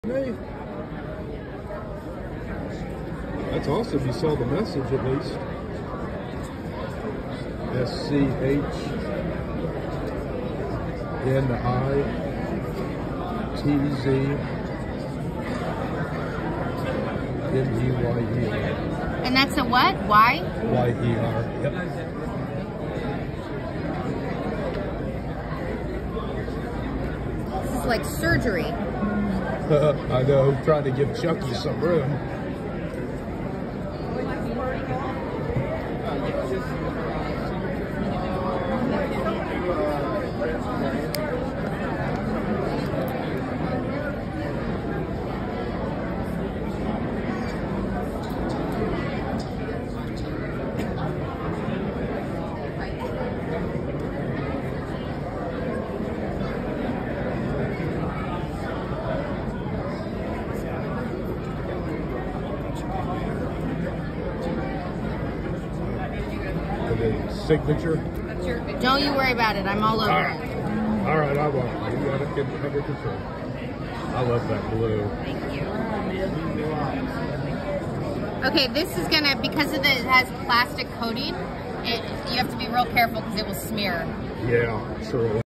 Hey. That's awesome. You saw the message at least. SCHNITZMEYER. And that's a what? Y? Y-E-R. Yep. This is like surgery. I know, trying to give Chucky some room. Signature? Don't you worry about it. I'm all over it. All right, I won't. You got it under control. I love that blue. Thank you. Okay, this is gonna, because it has plastic coating, you have to be real careful because it will smear. Yeah, sure.